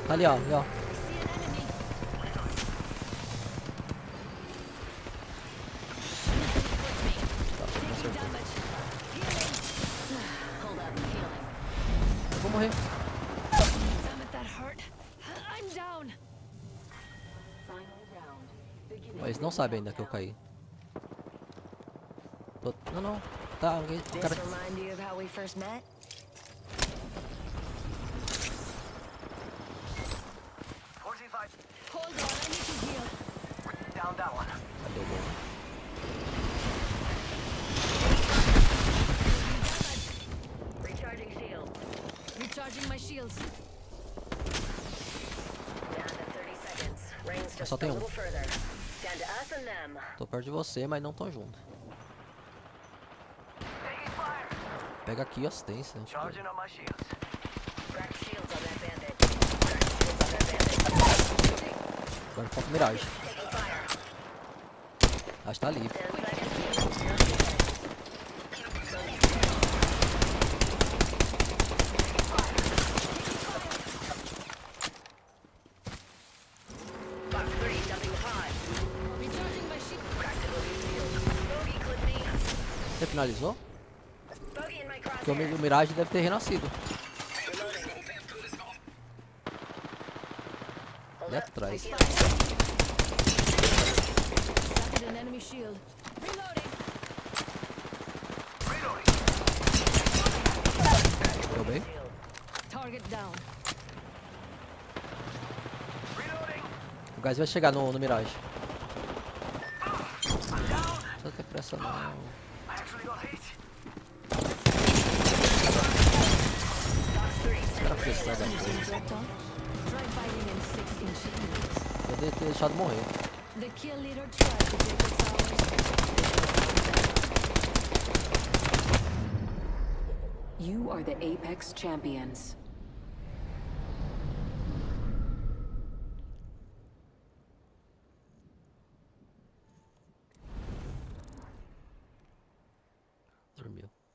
Ali, ó, ali, ó. Eu vou morrer. Mas eles não sabem ainda que eu caí. Não, não. Tá, o cara... Cadê o bom? Só tem um. Tô perto de você, mas não tô junto. Pega aqui a assistência. Agora falta o Mirage. Acho que tá livre. Você finalizou? Porque o Mirage deve ter renascido. Ali atrás. Deu bem? O gás vai chegar no Mirage. Não precisa ter pressa não. Cara pressão da coisa. Poderia ter deixado morrer. You are the Apex Champions. Dormiu.